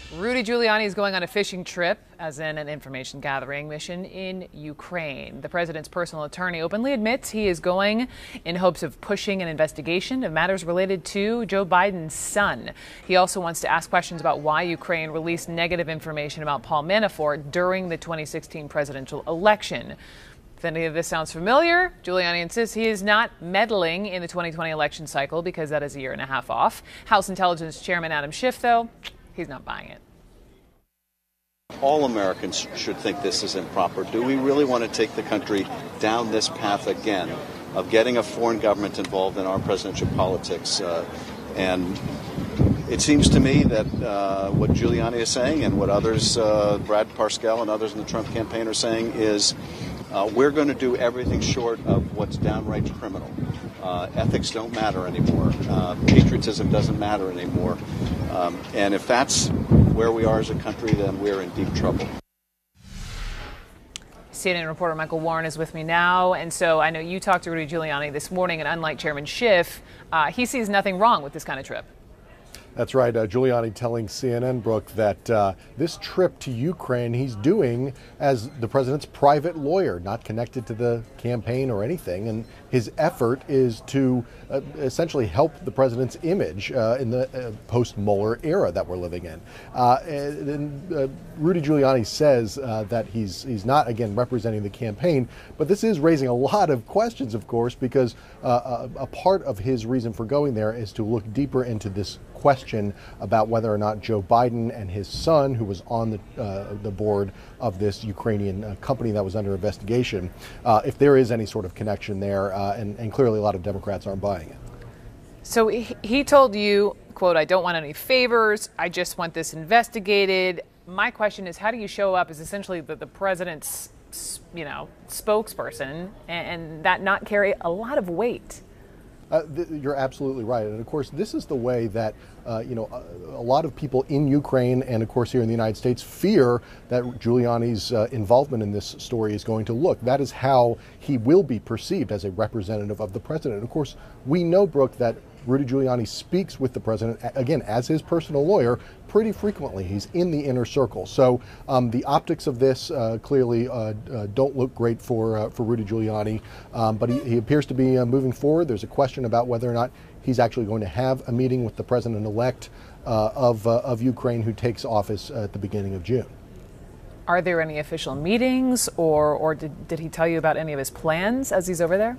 Rudy Giuliani is going on a fishing trip, as in an information gathering mission in Ukraine. The president's personal attorney openly admits he is going in hopes of pushing an investigation of matters related to Joe Biden's son. He also wants to ask questions about why Ukraine released negative information about Paul Manafort during the 2016 presidential election. If any of this sounds familiar, Giuliani insists he is not meddling in the 2020 election cycle because that is a year and a half off. House Intelligence Chairman Adam Schiff, though, he's not buying it. All Americans should think this is improper. Do we really want to take the country down this path again of getting a foreign government involved in our presidential politics? And it seems to me that what Giuliani is saying and what others, Brad Parscale and others in the Trump campaign are saying is we're going to do everything short of what's downright criminal. Ethics don't matter anymore. Patriotism doesn't matter anymore. And if that's where we are as a country, then we're in deep trouble. CNN reporter Michael Warren is with me now. And so I know you talked to Rudy Giuliani this morning, and unlike Chairman Schiff, he sees nothing wrong with this kind of trip. That's right. Giuliani telling CNN, Brooke, that this trip to Ukraine he's doing as the president's private lawyer, not connected to the campaign or anything. And his effort is to essentially help the president's image in the post-Mueller era that we're living in. Rudy Giuliani says that he's not, again, representing the campaign, but this is raising a lot of questions, of course, because a part of his reason for going there is to look deeper into this question about whether or not Joe Biden and his son, who was on the board of this Ukrainian company that was under investigation, if there is any sort of connection there, and clearly a lot of Democrats aren't buying it. So he told you, quote, "I don't want any favors. I just want this investigated." My question is, how do you show up as essentially the president's, spokesperson and that not carry a lot of weight? You're absolutely right. And of course, this is the way that, a lot of people in Ukraine and, of course, here in the United States fear that Giuliani's involvement in this story is going to look. That is how he will be perceived as a representative of the president. And of course, we know, Brooke, that Rudy Giuliani speaks with the president, again, as his personal lawyer, pretty frequently. He's in the inner circle. So the optics of this clearly don't look great for Rudy Giuliani, but he appears to be moving forward. There's a question about whether or not he's actually going to have a meeting with the president-elect of Ukraine, who takes office at the beginning of June. Are there any official meetings, or did he tell you about any of his plans as he's over there?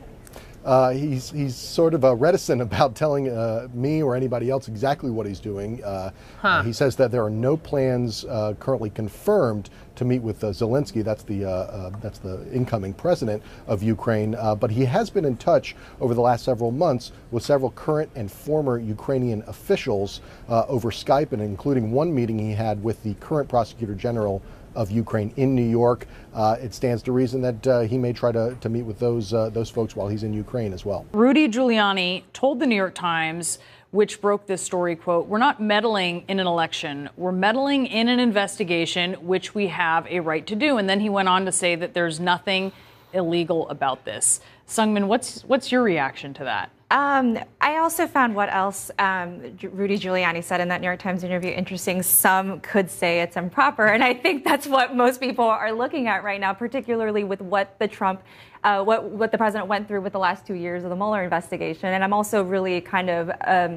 He's sort of reticent about telling me or anybody else exactly what he's doing. He says that there are no plans currently confirmed to meet with Zelensky. That's the incoming president of Ukraine. But he has been in touch over the last several months with several current and former Ukrainian officials over Skype, and including one meeting he had with the current prosecutor general of Ukraine in New York. It stands to reason that he may try to meet with those folks while he's in Ukraine as well. Rudy Giuliani told the New York Times, which broke this story, quote, "We're not meddling in an election. We're meddling in an investigation, which we have a right to do." And then he went on to say that there's nothing illegal about this. Sungmin, what's your reaction to that? I also found what else Rudy Giuliani said in that New York Times interview interesting. Some could say it's improper, and I think that's what most people are looking at right now, particularly with what the what the president went through with the last 2 years of the Mueller investigation. And I'm also really kind of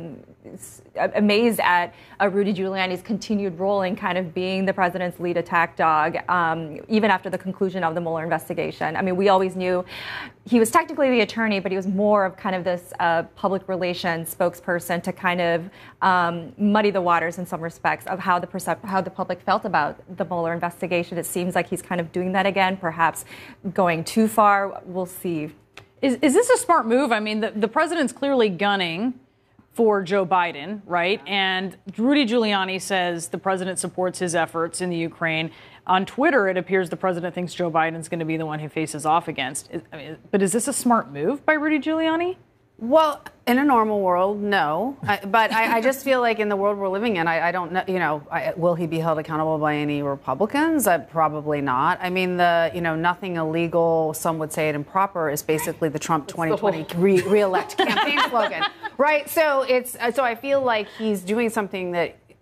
amazed at Rudy Giuliani's continued role in kind of being the president's lead attack dog, even after the conclusion of the Mueller investigation. I mean, we always knew he was technically the attorney, but he was more of kind of this public relations spokesperson to kind of muddy the waters in some respects of how the public felt about the Mueller investigation. It seems like he's kind of doing that again, perhaps going too far. We'll see. Is this a smart move? I mean, the president's clearly gunning for Joe Biden, right? And Rudy Giuliani says the president supports his efforts in the Ukraine. On Twitter, it appears the president thinks Joe Biden's going to be the one he faces off against. But is this a smart move by Rudy Giuliani? Well, in a normal world, no. But I just feel like in the world we're living in, I don't know, will he be held accountable by any Republicans? Probably not. I mean, nothing illegal, some would say it improper, is basically the Trump 2020 re-elect campaign slogan, right? So I feel like he's doing something that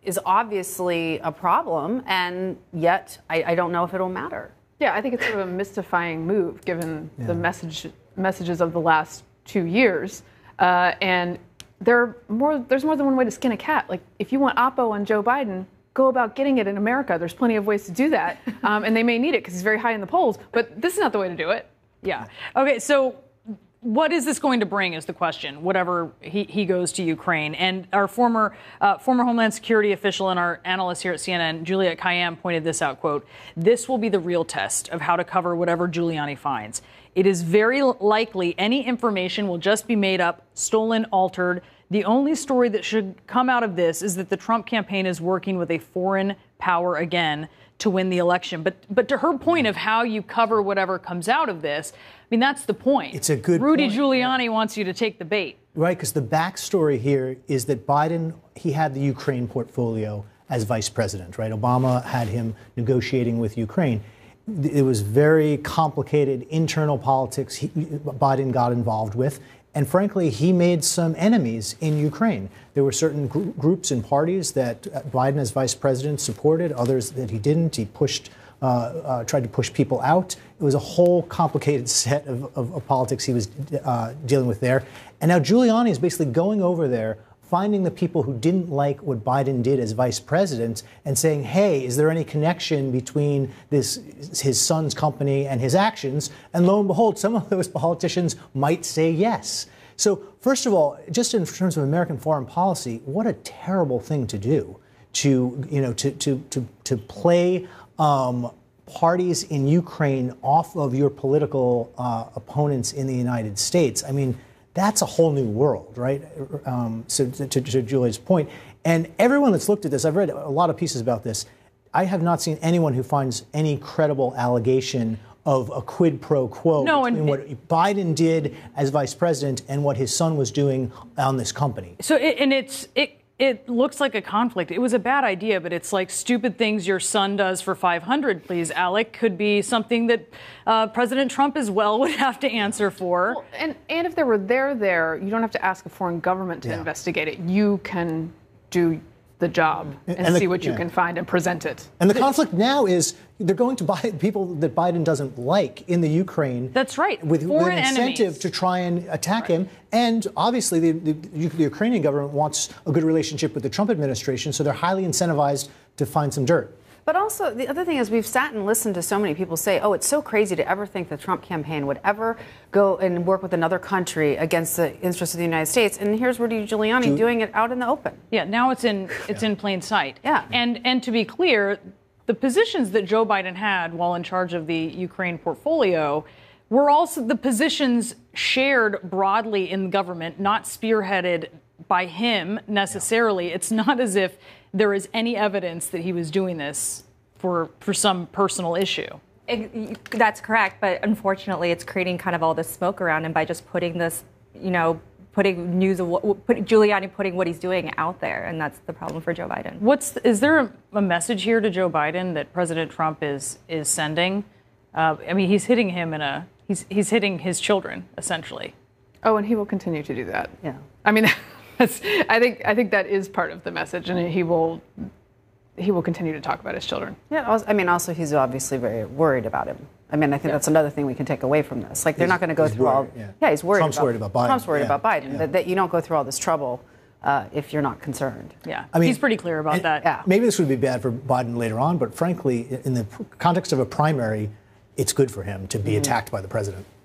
is obviously a problem, and yet I don't know if it'll matter. Yeah, I think it's sort of a mystifying move given the messages of the last 2 years. And there's more than one way to skin a cat. Like, if you want Oppo on Joe Biden, go about getting it in America. There's plenty of ways to do that. And they may need it because he's very high in the polls. But this is not the way to do it. Yeah. Okay, so what is this going to bring is the question, whatever he goes to Ukraine. And our former Homeland Security official and our analyst here at CNN, Juliette Kayyem, pointed this out, quote, "This will be the real test of how to cover whatever Giuliani finds. It is very likely any information will just be made up, stolen, altered. The only story that should come out of this is that the Trump campaign is working with a foreign power again to win the election." But to her point of how you cover whatever comes out of this, I mean, that's the point. It's a good Rudy point. Giuliani wants you to take the bait. Right, because the backstory here is that Biden, he had the Ukraine portfolio as vice president, right? Obama had him negotiating with Ukraine. It was very complicated internal politics Biden got involved with. And frankly, he made some enemies in Ukraine. There were certain groups and parties that Biden as vice president supported, others that he didn't. He tried to push people out. It was a whole complicated set of politics he was dealing with there. And now Giuliani is basically going over there, finding the people who didn't like what Biden did as vice president and saying, hey, is there any connection between his son's company and his actions? And lo and behold, some of those politicians might say yes. So first of all, just in terms of American foreign policy, what a terrible thing to do to play parties in Ukraine off of your political opponents in the United States. I mean, that's a whole new world, right? So to Julia's point, and everyone that's looked at this, I've read a lot of pieces about this. I have not seen anyone who finds any credible allegation of a quid pro quo between what Biden did as vice president and what his son was doing on this company. So it looks like a conflict. It was a bad idea, but it's like stupid things your son does for 500, please, Alec, could be something that President Trump as well would have to answer for. Well, and if there were there, you don't have to ask a foreign government to investigate it. You can do the job and see what you can find and present it. And the conflict now is they're going to buy people that Biden doesn't like in the Ukraine. That's right. With an incentive to try and attack him. And obviously the Ukrainian government wants a good relationship with the Trump administration, so they're highly incentivized to find some dirt. But also, the other thing is we've sat and listened to so many people say, oh, it's so crazy to ever think the Trump campaign would ever go and work with another country against the interests of the United States. And here's Rudy Giuliani doing it out in the open. Yeah, now it's in plain sight. Yeah. And to be clear, the positions that Joe Biden had while in charge of the Ukraine portfolio were also the positions shared broadly in government, not spearheaded by him necessarily. It's not as if there is any evidence that he was doing this for some personal issue. That's correct, but unfortunately, it's creating kind of all this smoke around him by just putting this, putting news of Giuliani putting what he's doing out there, and that's the problem for Joe Biden. Is there a message here to Joe Biden that President Trump is sending? I mean, he's hitting him he's hitting his children essentially. Oh, and he will continue to do that. Yeah. I mean, I think that is part of the message, and he will continue to talk about his children. Yeah. I mean, also he's obviously very worried about him. I mean, I think that's another thing we can take away from this. Like, they're not going to go through all. Yeah, he's worried. Trump's worried about Biden. Trump's worried about Biden. That you don't go through all this trouble if you're not concerned. Yeah. I mean, he's pretty clear about that. Yeah. Maybe this would be bad for Biden later on, but frankly, in the context of a primary, it's good for him to be attacked by the president.